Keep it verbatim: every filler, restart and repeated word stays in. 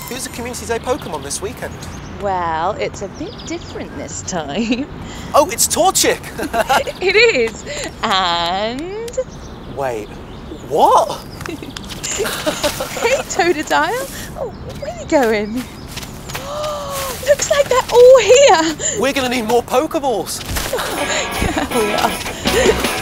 Who's the Community Day Pokemon this weekend? Well, it's a bit different this time. Oh, it's Torchic! It is! And... Wait, what? Hey, Totodile! Oh, where are you going? Looks like they're all here! We're gonna need more Pokeballs! Yeah, we are.